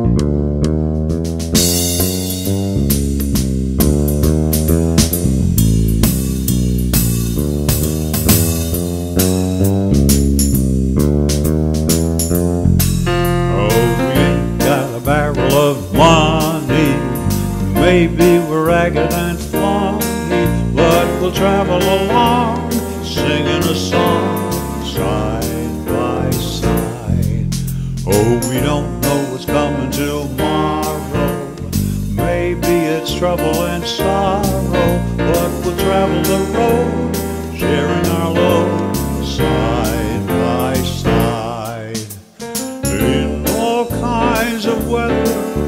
Of money, maybe we're ragged and funny, but we'll travel along singing a song side by side. Oh, we don't know what's coming tomorrow, maybe it's trouble and sorrow, but we'll travel the road sharing our load side by side. In all kinds of weather,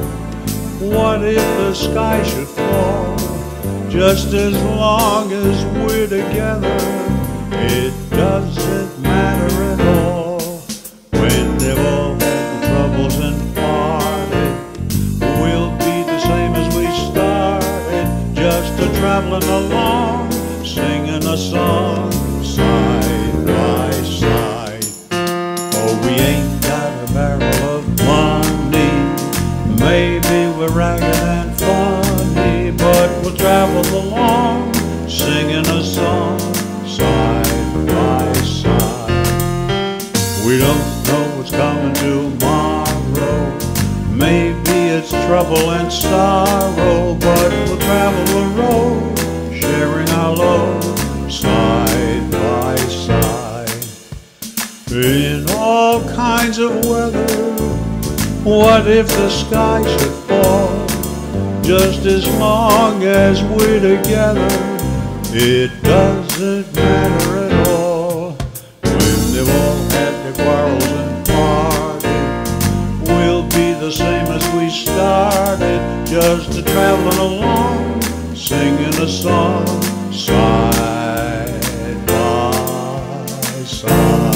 what if the sky should fall? Just as long as we're together, it doesn't matter at all. When they've all had the troubles and parted, we'll be the same as we started, just a traveling along, singing a song side by side. Oh, we ain't got a barrel of money, maybe we're ragged and funny, but we'll travel along singing a song side by side. We don't know what's coming tomorrow, maybe it's trouble and sorrow, but we'll travel the road sharing our load side by side. In all kinds of weather, what if the sky should fall? Just as long as we're together, it doesn't matter at all. When they've all had their quarrels and parted, we'll be the same as we started, just a traveling along, singing a song side by side.